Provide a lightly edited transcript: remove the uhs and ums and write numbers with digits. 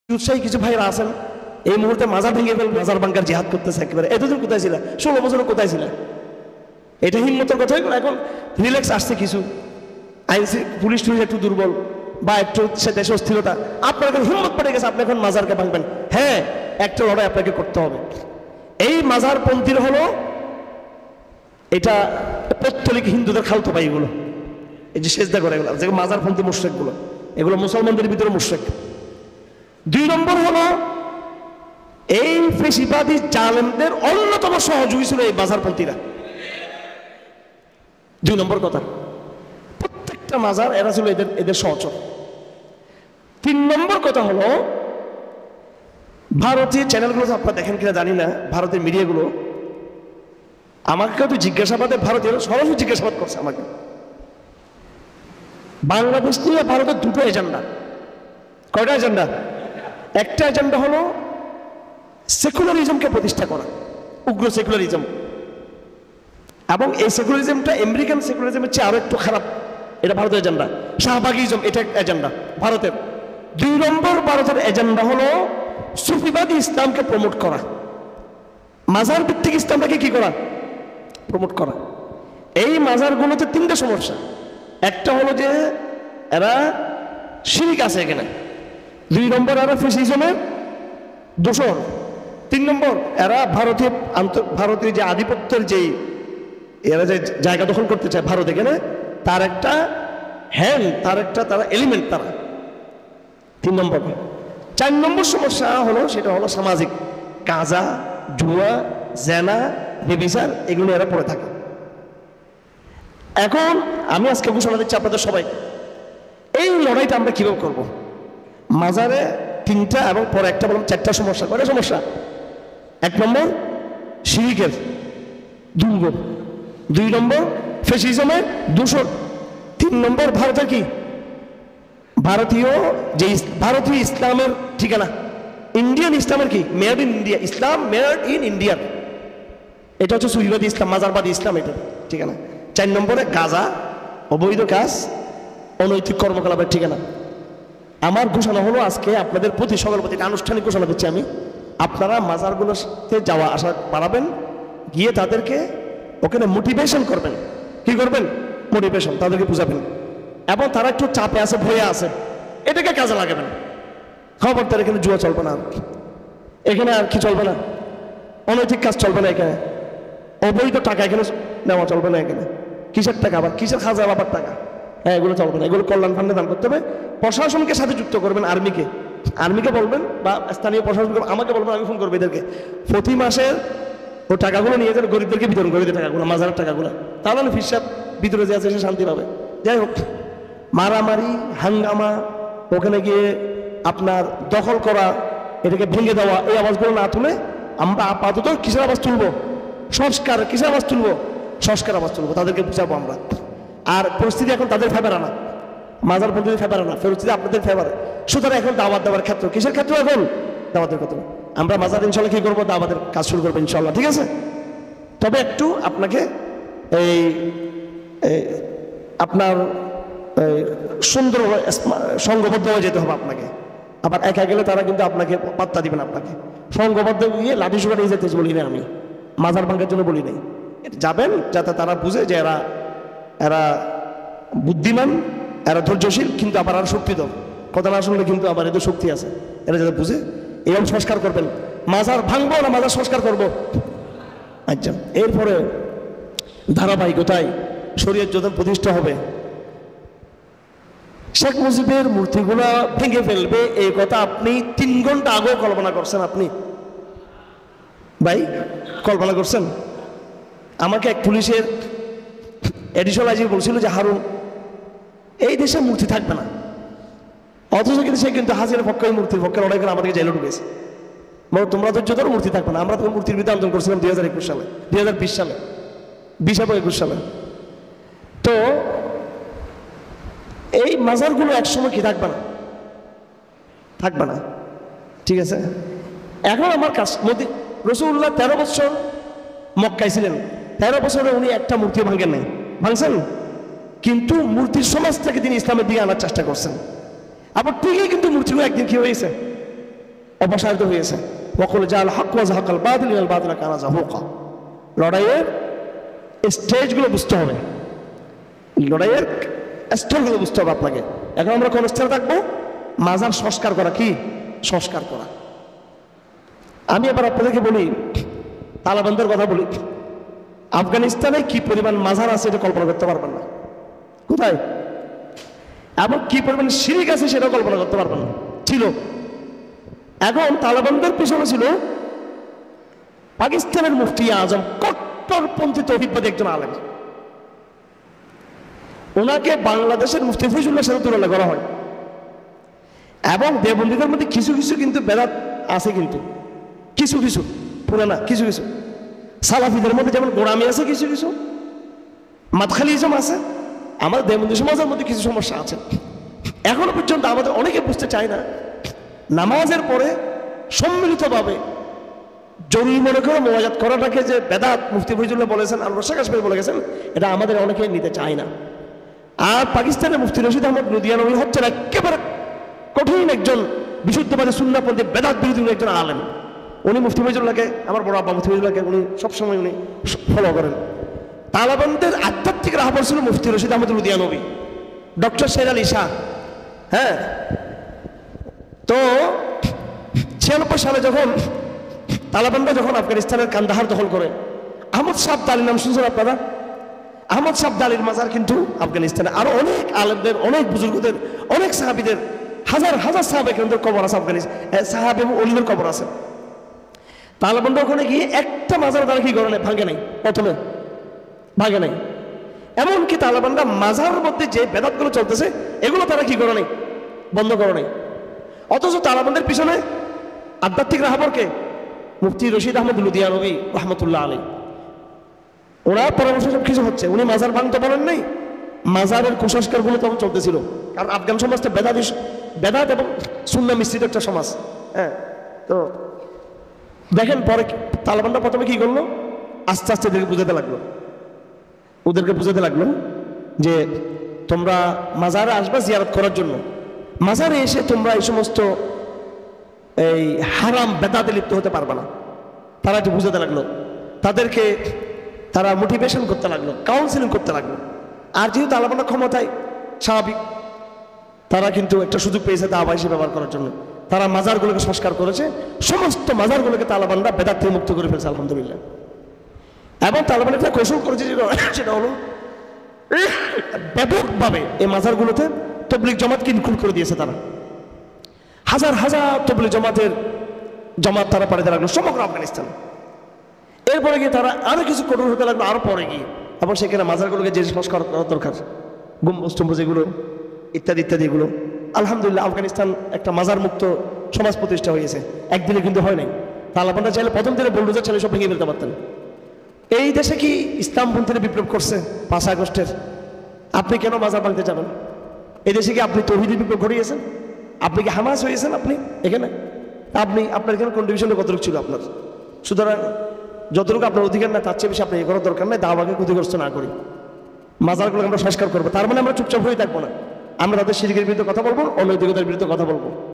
উৎসাহী কিছু ভাইরা আছেন এই মুহূর্তে মাজার ভেঙে ফেল, মাজার ভাঙার জিহাদ করতেছে একেবারে। এতদিন কোথায় ছিল? 16 বছর কোথায় ছিল? এটা হিম্মতের কথা। এখন রিল্যাক্স আসছে কিছু, আইন পুলিশ টুলিশ একটু দুর্বল বা একটু দেশে অস্থিরতা, আপনার এখন হিম্মত পড়ে গেছে, আপনি এখন মাজারকে ভাঙবেন। হ্যাঁ, একটা লড়াই আপনাকে করতে হবে। এই মাজার পন্থীর হলো এটা পৌত্তলিক হিন্দুদের খালতো ভাই, এগুলো এই যে সেজদা করে এগুলো, যে মাজার পন্থী মুশরিক গুলো, এগুলো মুসলমানদের ভিতরে মুশরিক। 2 নম্বর হলো এই ফেসিবাদী জালেমদের অন্যতম সহযোগী ছিল এই মাজারপন্থীরা। 2 নম্বর কথা, প্রত্যেকটা মাজার এরা ছিল এদের সহচর। 3 নম্বর কথা হলো ভারতীয় চ্যানেলগুলো আপনারা দেখেন কিনা জানি না, ভারতের মিডিয়াগুলো আমাকে তো জিজ্ঞাসাবাদে ভারতীয় সরাসরি জিজ্ঞাসাবাদ করছে আমাকে। বাংলাদেশ নিয়ে ভারতের 2টো এজেন্ডা। কয়টা এজেন্ডা? একটা এজেন্ডা হলো সেকুলারিজমকে প্রতিষ্ঠা করা, উগ্র সেকুলারিজম, এবং এই সেকুলারিজমটা আমেরিকান সেকুলারিজমের চেয়ে আরো একটু খারাপ, এটা ভারতের এজেন্ডা। শাহবাগিজম, এটা এজেন্ডা ভারতের। 2 নম্বর ভারতের এজেন্ডা হলো সুফিবাদী ইসলামকে প্রমোট করা, মাজার ভিত্তিক ইসলামটাকে কি করা? প্রমোট করা। এই মাজারগুলোতে 3টা সমস্যা। একটা হলো যে এরা শিরক আছে এখানে, 2 নম্বর এরা ফ্যাসিজমের দোষর, 3 নম্বর এরা ভারতীয় যে আধিপত্যের যে এরা যে জায়গা দখল করতে চায় ভারত এখানে, তার একটা তারা এলিমেন্ট তারা। 3 নম্বর। 4 নম্বর সমস্যা হলো সেটা হলো সামাজিক, গাঁজা, জুয়া, জেনা, বেবিচার, এগুলো এরা পড়ে থাকে। এখন আমি আজকে ঘোষণা দিচ্ছি আপনাদের সবাই, এই লড়াইটা আমরা কিভাবে করব? মাজারে 3টা এবং পরে একটা বললাম 4টা সমস্যা। কয়টা সমস্যা? 1 নম্বর শিরকের দুর্গ, 2 নম্বর ফ্যাসিজমের দূষণ, 3 নম্বর ভারতের কি? ভারতীয় ইসলামের ঠিকানা, ইন্ডিয়ান ইসলামের কি? Made in India, Islam made in India. এটা হচ্ছে সুফিবাদী ইসলাম, মাজারবাদী ইসলাম, এটা ঠিকানা। 4 নম্বরে গাঁজা, অবৈধ কাজ, অনৈতিক কর্মকলাপের ঠিকানা। আমার ঘোষণা হলো আজকে আপনাদের প্রতি, সকলের প্রতি আনুষ্ঠানিক ঘোষণা দিচ্ছি আমি, আপনারা মাজারগুলোতে যাওয়া আসা বাড়াবেন, গিয়ে তাদেরকে ওখানে মোটিভেশন করবেন। কি করবেন? মোটিভেশন, তাদেরকে বুঝাবেন। এবং তারা একটু চাপে আছে, ভয়ে আছে, এটাকে কাজে লাগাবেন। খবরদার এখানে জুয়া চলবে না, এখানে আর কি চলবে না, অনৈতিক কাজ চলবে না, এখানে অবৈধ টাকা এখানে নেওয়া চলবে না, এখানে কিসের টাকা, আবার কিসের খাজা বাবার টাকা, হ্যাঁ এগুলো চলবে না, এগুলো কল্যাণ ফান্ডে দান করতে হবে। প্রশাসনকে সাথে যুক্ত করবেন, আর্মিকে বলবেন বা স্থানীয় প্রশাসনকে, আমাকে বলবেন, আমি ফোন করবো এদেরকে, প্রতি মাসের ও টাকাগুলো নিয়ে যান, গরিবদেরকে বিতরণ করে দিতে, টাকাগুলো, মাজারের টাকাগুলো, তাহলে ফিরসাব ভিতরে যে আছে সে শান্তি পাবে। যাই হোক, মারামারি, হাঙ্গামা, ওখানে গিয়ে আপনার দখল করা, এটাকে ভেঙে দেওয়া, এই আওয়াজগুলো না তুলে আমরা আপাতত কিসের আওয়াজ তুলবো? সংস্কার। কিসের আওয়াজ তুলবো? সংস্কার আওয়াজ তুলবো, তাদেরকে বুঝাবো আমরা। আর পরিস্থিতি এখন তাদের ফেভার না, মাজার পদ্ধতি ফেভার না, পরিস্থিতি আপনাদের ফেভারে। সুতরাং এখন দাওয়াত দেওয়ার ক্ষেত্র, কিসের ক্ষেত্র? এখন দাওয়াতের ক্ষেত্র। আমরা মাজার ইনশাল্লাহ কি করবো? দাওয়াতের কাজ শুরু করবো ইনশাল্লাহ, ঠিক আছে? তবে একটু আপনাকে আপনার সুন্দর সংঘবদ্ধ হয়ে যেতে হবে আপনাকে। আবার একা গেলে তারা কিন্তু আপনাকে পাত্তা দিবেন, আপনাকে সংঘবদ্ধ গিয়ে লাঠি সুরা নিয়ে যেতে বলি না আমি, মাজার ভাঙার জন্য বলি নাই। যাবেন যাতে তারা বুঝে যে এরা বুদ্ধিমান, এরা ধৈর্যশীল, কিন্তু আবার আর শক্তিধর, কথা না শুনলে কিন্তু আবার এদের শক্তি আছে, এরা যাতে বুঝে এরকম সংস্কার করবেন। মাজার ভাঙবো না মাজার সংস্কার করব। আচ্ছা, এরপরে ধারাবাহিকতায় শরীয়ত যখন প্রতিষ্ঠা হবে, শেখ মুজিবের মূর্তিগুলো ভেঙে ফেলবে, এই কথা আপনি 3 ঘন্টা আগেও কল্পনা করছেন? আপনি ভাই কল্পনা করছেন? আমাকে এক পুলিশের এডিশনাল আইজি বলছিল যে হারুন, এই দেশে মূর্তি থাকবে না, অথচ কিন্তু সে কিন্তু হাসিনার পক্ষে মূর্তির পক্ষে লড়াই করে আমাদেরকে জেলে ঢুকেছে। তোমরা ধৈর্য ধরো, মূর্তি থাকবে না। আমরা তো মূর্তির বিরুদ্ধে আন্দোলন করছিলাম 2021 সালে, 2020 সালে, 2021 সালে। তো এই মাজারগুলো একসময় কি থাকবে না? থাকবে না, ঠিক আছে? এখন আমার কাছে রাসূলুল্লাহ 13 বছর মক্কায় ছিলেন, 13 বছরে উনি একটা মূর্তি ভাঙেন নাই, ভাঙছেন? কিন্তু মূর্তির সমাজ থেকে তিনি ইসলামের দিকে আনার চেষ্টা করছেন। আবার ঠিকই কিন্তু মূর্তিগুলো একদিন কি হয়েছে? অপসারিত হয়েছে। ওয়াকুল জাল হক ওয়া যাহাকাল বাতিল ইনাল বাতিলা কানা যাহুকা। লড়াইয়ের স্টেজগুলো বুঝতে হবে, লড়াইয়ের স্তরগুলো বুঝতে হবে আপনাকে। এখন আমরা কোন স্তরে থাকবো? মাজার সংস্কার করা। কি সংস্কার করা? আমি এবার আপনাদেরকে বলি, তালেবানদের কথা বলি। আফগানিস্তানে কি পরিমাণ মাজার আছে এটা কল্পনা করতে পারবেন না। কোথায়? এবং কি পরিমাণ শিরিক আছে সেটা কল্পনা করতে পারবেন না। ছিল। এখন তালেবানদের পিছনে ছিল পাকিস্তানের মুফতি আজম, কট্টরপন্থী তৌহিদবাদী একজন আলেম। ওনাকে বাংলাদেশের মুফতি ফয়জুল্লাহর সাথে তুলনা করা হয়। এবং দেওবন্দীদের মধ্যে কিছু কিছু কিন্তু বেদাত আছে, কিন্তু কিছু কিছু, পুরো না, কিছু কিছু। সালাফিদের মধ্যে যেমন গোড়ামি আছে, কিছু কিছু মাদখালিজম আছে। আমাদের দেওবন্দী সমাজের মধ্যে কিছু সমস্যা আছে। এখনো পর্যন্ত আমাদের অনেকে বুঝতে চায় না, নামাজের পরে সম্মিলিতভাবে জরুরি মনে করে মোনাজাত করাটাকে যে বেদাত মুফতি ফয়জুল্লাহ বলেছেন, আনোয়ার শাহ কাশমিরি বলে গেছেন, এটা আমাদের অনেকে নিতে চায় না। আর পাকিস্তানের মুফতি রশিদ আহমদ লুধিয়ানবী হচ্ছেন একেবারে কঠিন একজন বিশুদ্ধবাদী সুন্নাহপন্থী বেদাত বিরোধী একজন আলেম। উনি মুফতি ফয়জুল্লাহকে, আমার বড় আব্বা মুফতি ফয়জুল্লাহকে উনি সবসময় উনি ফলো করেন। তালেবানদের আধ্যাত্মিক রাহবার ছিল মুফতি রশিদ আহমদ লুধিয়ানবী, ডক্টর শের আলী শাহ। হ্যাঁ, তো 96 সালে যখন তালেবানরা যখন আফগানিস্তানের কান্দাহার দখল করে, আহমদ শাহ আলীর নাম শুনছেন আপনারা? আহমদ শাহ আলীর মাজার কিন্তু আফগানিস্তানে, আরো অনেক আলেমদের, অনেক বুজুর্গদের, অনেক সাহাবীদের, হাজার হাজার সাহাবে কিন্তু কবর আছে আফগানিস্তান, সাহাবে এবং অলিদের কবর আছে। তালেবানরা ওখানে গিয়ে একটা মাজার তারা কি করে নাই, ভাঙে নাই, প্রথমে ভাঙে নাই। এমনকি তালেবানরা মাজার মধ্যে যে বেদাতগুলো চলতেছে এগুলো তারা কি করে নাই, বন্ধ করে নাই। অথচ তালেবানদের পিছনে আধ্যাত্মিক রাহবরকে মুফতি রশিদ আহমদ লুধিয়ানবী রহমতুল্লাহ আলাইহি, ওনার পরামর্শ সব কিছু হচ্ছে। উনি মাজার ভাঙতে বলেন নাই, মাজারের কুসংস্কারগুলো তখন চলতেছিল। কারণ আফগান সমাজটা বেদাত এবং সুন্নাহ মিশ্রিত একটা সমাজ। হ্যাঁ, তো দেখেন পরে তালেবানরা প্রথমে কি করলো, আস্তে আস্তে ওদেরকে বুঝাতে লাগলো যে তোমরা মাজারে আসবা জিয়ারত করার জন্য, মাজারে এসে তোমরা এই সমস্ত এই হারাম বেদাতে লিপ্ত হতে পারবে না। তারা একটু বুঝাতে লাগলো, তাদেরকে তারা মোটিভেশন করতে লাগলো, কাউন্সিলিং করতে লাগলো। আর যেহেতু তালেবানরা ক্ষমতায়, স্বাভাবিক তারা কিন্তু একটা সুযোগ পেয়েছে দাওয়া হিসেবে ব্যবহার করার জন্য। তারা মাজারগুলোকে সংস্কার করেছে, সমস্ত মাজারগুলোকে তালেবানরা বেদাত থেকে মুক্ত করে ফেলছে আলহামদুলিল্লাহ। এবং তালেবান একটা কৌশল করেছে, সেটা হলো ব্যাপকভাবে এই মাজারগুলোতে তবলিগ জামাতকে ইনক্লুড করে দিয়েছে। তারা হাজার হাজার তবলিগ জামাত তারা পাঠাতে লাগলো সমগ্র আফগানিস্তান। এরপরে গিয়ে তারা আরো কিছু কঠোর হতে লাগলো, আরো পরে গিয়ে। এবং সেখানে মাজারগুলোকে যে সংস্কার করা দরকার, গম্বুজ যেগুলো ইত্যাদি ইত্যাদি এগুলো, আলহামদুলিল্লাহ আফগানিস্তান একটা মাজার মুক্ত সমাজ প্রতিষ্ঠা হয়েছে। একদিনে কিন্তু হয় নাই। তালেবানরা চাইলে প্রথম দিনে বুলডোজার চাইলে সব ভেঙে ফেলতে পারতেন। এই দেশে কি ইসলামপন্থীরা বিপ্লব করছে 5 আগস্টের? আপনি কেন মাজার ভাঙতে যাবেন? এই দেশে কি আপনি তৌহিদি বিপ্লব ঘটিয়েছেন? আপনি কি হামাস হয়েছেন? আপনি এখানে আপনার এখানে কন্ট্রিবিউশনটা কতটুকু ছিল আপনার? সুতরাং যতটুকু আপনার অধিকার না তার চেয়ে বেশি আপনি এ করার দরকার নেই। দাওয়াকে ক্ষতিগ্রস্ত না করি, মাজারগুলোকে আমরা সংস্কার করবো। তার মানে আমরা চুপচাপ হয়ে থাকবো না, আমরা তাদের শিরকের বিরুদ্ধে কথা বলবো, অনৈতিকতার বিরুদ্ধে কথা বলবো।